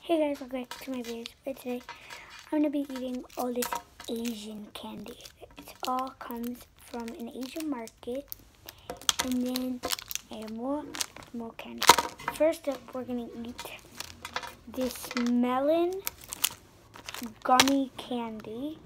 Hey guys, welcome back to my video. But today I'm gonna be eating all this Asian candy. It all comes from an Asian market, and then I have more candy. First up, we're gonna eat this melon gummy candy.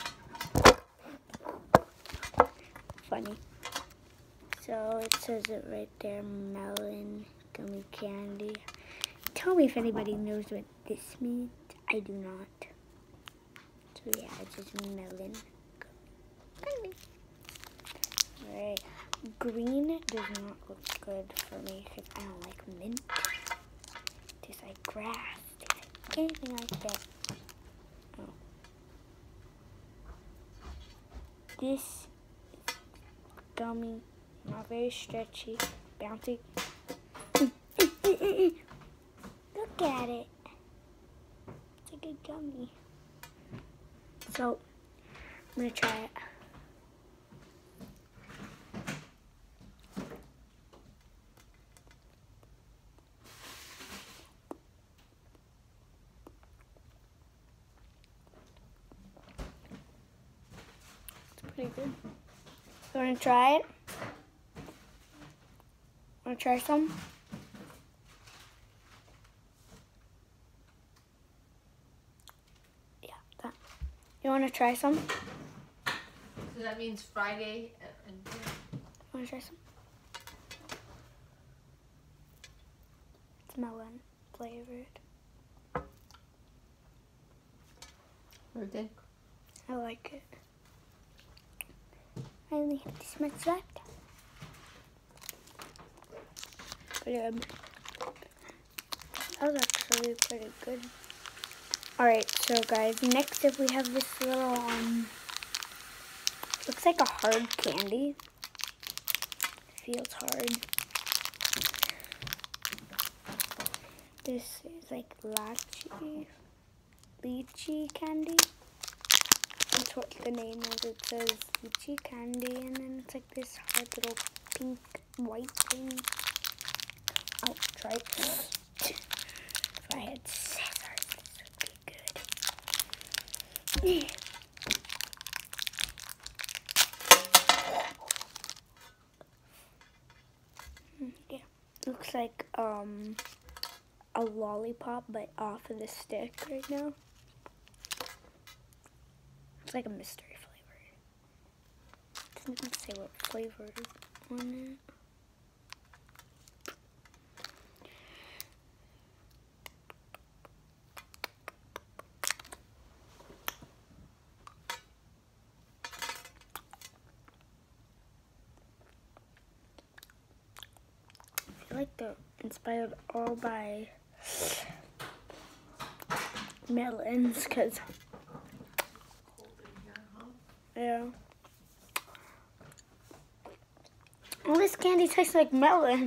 Funny. So it says it right there, melon gummy candy. Tell me if anybody knows what this means. I do not. So yeah, it's just melon gummy. Alright. Green does not look good for me because I don't like mint. It tastes like grass. It tastes like anything like that. Oh. This is gummy. Not very stretchy. Bouncy. Look at it. It's a good gummy. So, I'm going to try it. It's pretty good. You want to try it? Want to try some? You want to try some? So that means Friday and Want to try some? It's melon flavored. what do you think? I like it. I only have this much left. Pretty good. That was actually pretty good. Alright, so guys, next up we have this little, looks like a hard candy. Feels hard. This is like lychee candy. That's what the name is. It says lychee candy, and then it's like this hard little pink, white thing. I'll try it. If I had scissors, this would be good. Yeah, looks like a lollipop, but off of the stick right now. It's like a mystery flavor. It doesn't say what flavor is on it. I feel like they're inspired all by melons, because yeah. All this candy tastes like melon.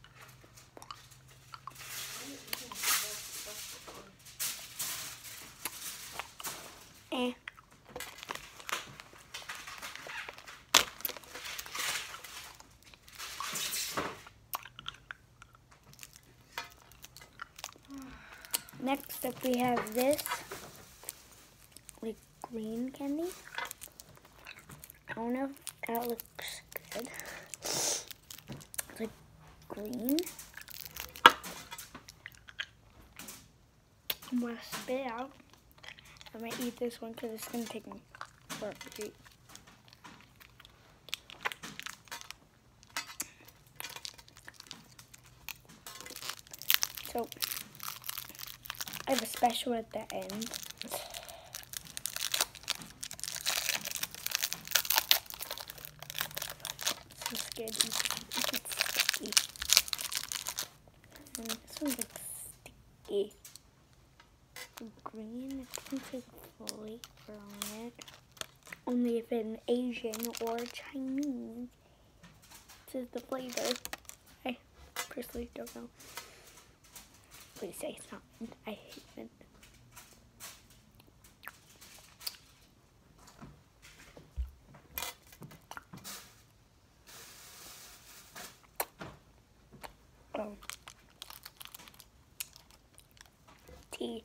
Eh. Next up we have this, like green candy. I don't know if that looks good. It's like green. I'm gonna spit it out. I'm gonna eat this one because it's gonna take me forever to eat. So, I have a special at the end. So scared to eat it. It's sticky. And this one's like sticky. Green, it doesn't say the flavor on it. Only if it's Asian or Chinese. It says the flavor. I personally don't know. Please say it's not mint. I hate mint. Oh. tea.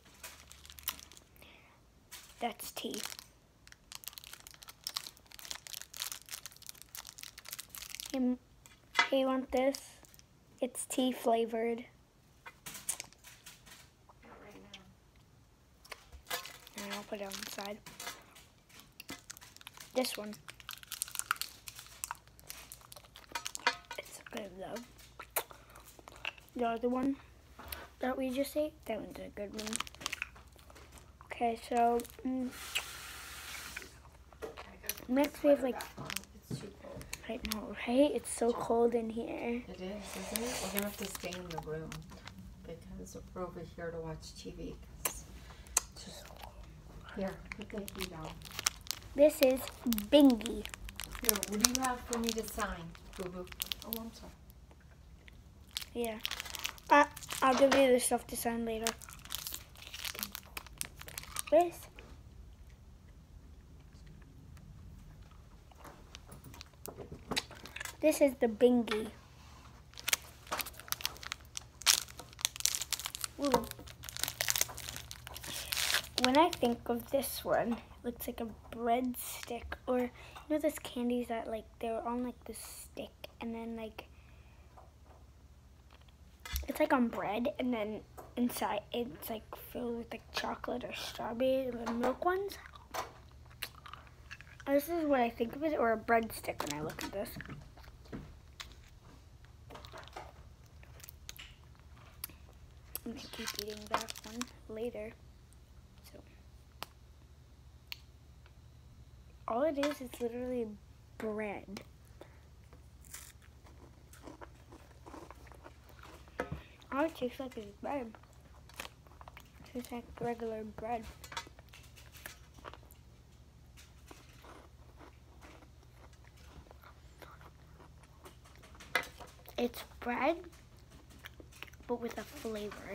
That's tea. Hey, you want this? It's tea flavored. Not right now. And I'll put it on the side. This one. It's good though. The other one that we just ate, that one's a good one. Okay, so next we have like, It's too cold. I know, right? It's so cold in here. It is, isn't it? We're gonna have to stay in the room because we're over here to watch TV. Just here, put the heat on. This is Bingy. Here, what do you have for me to sign, Boo Boo? Oh, I'm sorry. Yeah. I'll give you the stuff to sign later. This is the Bingy. Ooh. When I think of this one, it looks like a breadstick, or you know those candies that like they're on like this stick, and then like it's like on bread, and then inside it's like filled with like chocolate or strawberry, the milk ones. This is what I think of it, or a breadstick when I look at this. I'm gonna keep eating that one later. So all it is literally bread. All it tastes like is bread. It tastes like regular bread. It's bread, but with a flavor.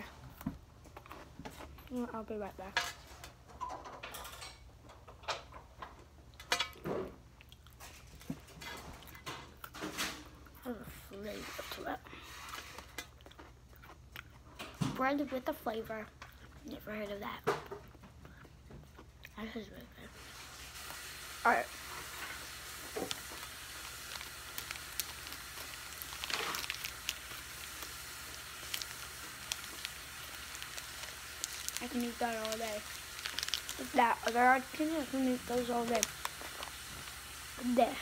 I'll be right back. Has a flavor to it. Bread with a flavor. Never heard of that. This is really good. Alright. I can eat that all day. With that other option, I can eat those all day. This.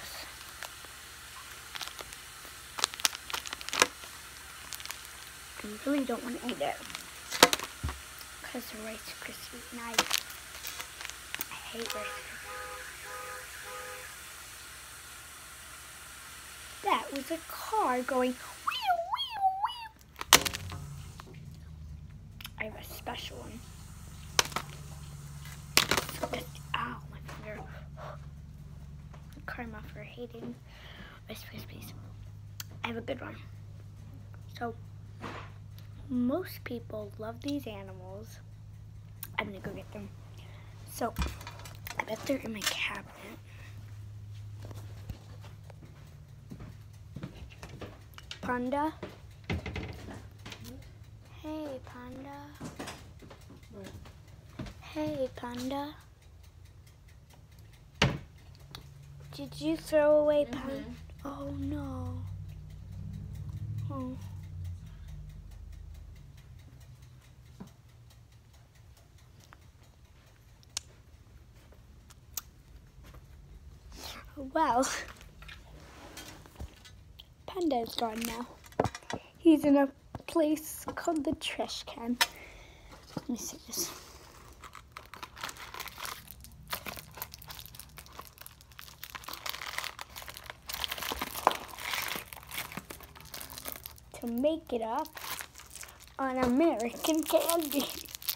I really don't want to eat it because the Rice Krispies, and I hate Rice Krispies. That was a car going wheel, wheel, wheel. I have a special one. Ow, my finger. Karma for hating Rice Krispies. I have a good one. So, most people love these animals. I'm gonna go get them. So, I bet they're in my cabinet. Panda. Hey, Panda. Hey, Panda. Did you throw away Panda? Oh, no. Oh. Well, Panda is gone now. He's in a place called the trash can. Let me see this. To make it up on American candy.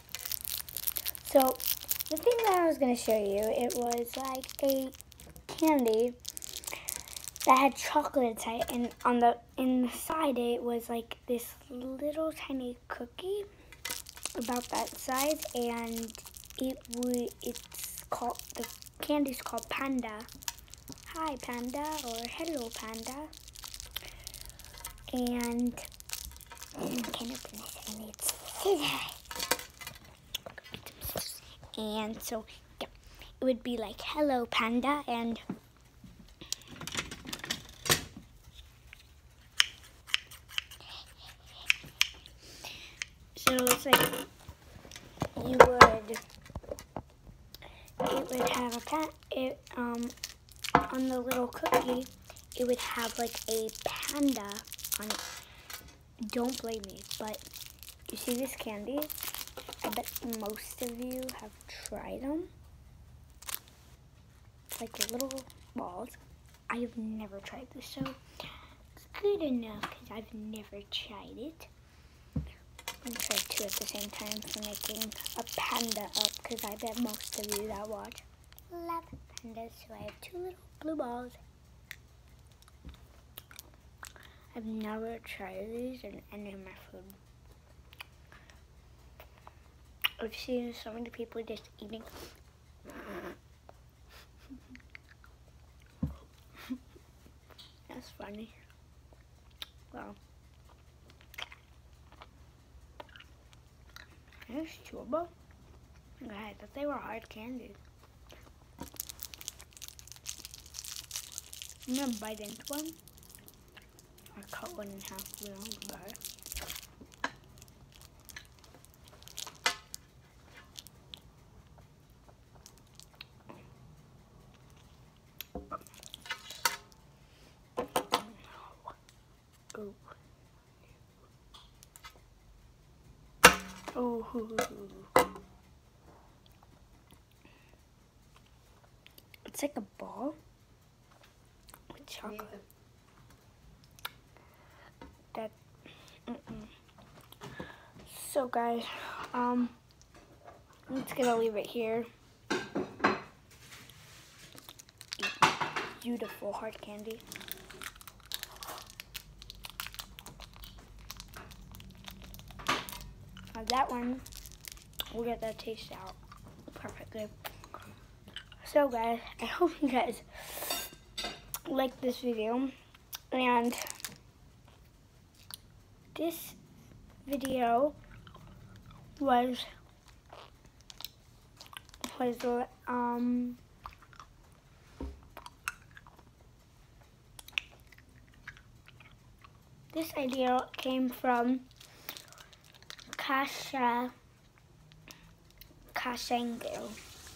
So, the thing that I was going to show you, it was like a candy that had chocolate inside, and on the inside it was like this little tiny cookie about that size, and it's called, the candy's called Panda. Hi Panda, or hello Panda. And I can't open this, I need scissors. And so, yeah, it would be like, hello, panda, and so it's like it would have on the little cookie, it would have like a panda on it. Don't blame me, but you see this candy? I bet most of you have tried them. It's like little balls. I have never tried this, so it's good enough because I've never tried it. I'm gonna try two at the same time for making a panda up, because I bet most of you that watch love pandas. So I have two little blue balls. I've never tried these in any of my food. I've seen so many people just eating. That's funny. Wow. It's chewable. I thought they were hard candies. I'm gonna bite into one. I cut one in half. We don't buy it. Oh. It's like a ball with chocolate. That. So guys, I'm just gonna leave it here. Beautiful hard candy. Now that one, we'll get that taste out perfectly. So guys, I hope you guys like this video, and this video was this idea came from Kasangu.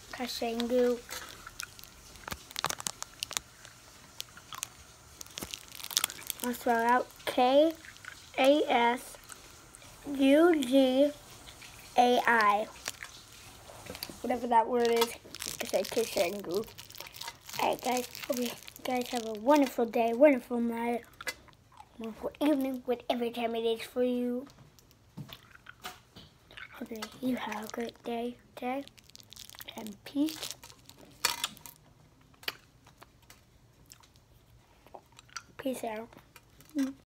I'll spell out Kasuggai. Whatever that word is, it's like Kasangu. Alright guys, hope you guys have a wonderful day, wonderful night, wonderful evening, whatever time it is for you. Hope you have a great day today, and peace. Peace out.